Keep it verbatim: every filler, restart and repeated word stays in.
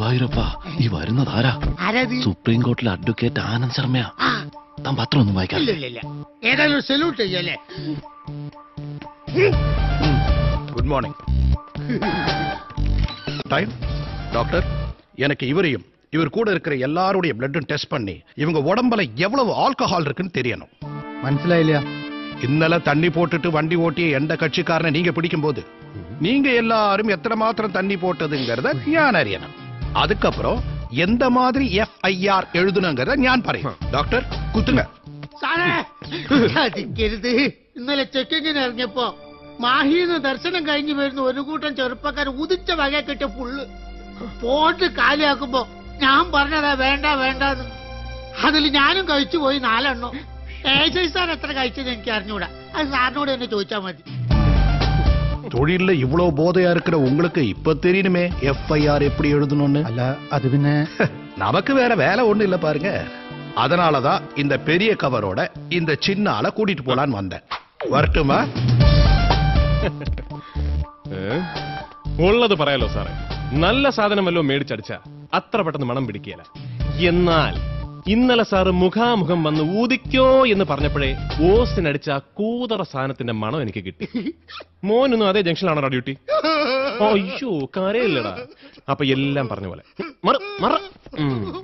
ഗുരുവായൂരപ്പ, ഈ വരുന്നതാരാ? സുപ്രീം കോർട്ടിലെ അഡ്വക്കേറ്റ് ആനന്ദ് ശർമ്മയാ. താൻ പത്രം ഒന്നും വായിക്കാം. ഏതായാലും സല്യൂട്ട് ചെയ്യല്ലേ. Good morning time doctor. எனக்கு இவரையும் இவர் கூட இருக்கிற எல்லாருடைய பிளட்டும் டெஸ்ட் பண்ணி இவங்க உடம்புல எவ்வளவு ஆல்கஹால் இருக்குன்னு தெரியணும். മനസ്സിലായില്ല. ഇന്നലെ തണ്ണി പോട്ടിട്ട് വണ്ടി ഓട്ടിയ എന്റെ കക്ഷിക്കാരനെ നീங்க പിടിക്കും போது நீங்க எல்லாரும் எத்தனை மாத்திரம் தண்ணி போட்டதுங்கிறத ഞാൻ അറിയണം. அதுக்கப்புறம் எந்த மாதிரி எஃப்ஐஆர் எழுதணுங்கிறத ഞാൻ പറയും. ഡോക്ടർ കുത്തുങ്ങ. സാറേ ഇന്നലെ ചെക്കിങ്ങിന് ഇറങ്ങിയപ്പോ മാഹിന്ന് ദർശനം കഴിഞ്ഞു വരുന്ന ഒരു കൂട്ടം ചെറുപ്പക്കാർ ഉദിച്ച വക കിട്ടിയ പുള്ള് പോട്ട് കാലിയാക്കുമ്പോ ഞാൻ പറഞ്ഞതാ വേണ്ട വേണ്ടെന്ന്. അതിൽ ഞാനും കഴിച്ചു പോയി നാലെണ്ണോ. ഏജ് സാർ എത്ര കഴിച്ചത് എനിക്ക് അറിഞ്ഞൂടാ. അത് സാറിനോട് തന്നെ ചോദിച്ചാ മതി. தொழில இவ்வளவு போதையா இருக்கிற உங்களுக்கு இப்ப தெரியணுமே எஃப்ஐஆர் எப்படி எழுதணும்னு. അല്ല അത് പിന്നെ நமக்கு வேற வேலை ஒண்ணு இல்ல பாருங்க. அதனாலதான் இந்த பெரிய கவரோட இந்த சின்ன ஆளை கூட்டிட்டு போலான்னு வந்தேன். வரட்டுமா? ഉള്ളത് പറയാലോ സാറേ, നല്ല സാധനമല്ലോ മേടിച്ചടിച്ച അത്ര പെട്ടെന്ന് മണം പിടിക്കുകയില്ല. എന്നാൽ ഇന്നലെ സാറ് മുഖാമുഖം വന്ന് ഊതിക്കോ എന്ന് പറഞ്ഞപ്പോഴേ ഓസിനടിച്ച കൂതറ സാധനത്തിന്റെ മണം എനിക്ക് കിട്ടി. മോനൊന്നും അതേ ജംഗ്ഷനിലാണോ ഡ്യൂട്ടി? അയ്യോ കരയില്ലടാ. അപ്പൊ എല്ലാം പറഞ്ഞ പോലെ മറ മറ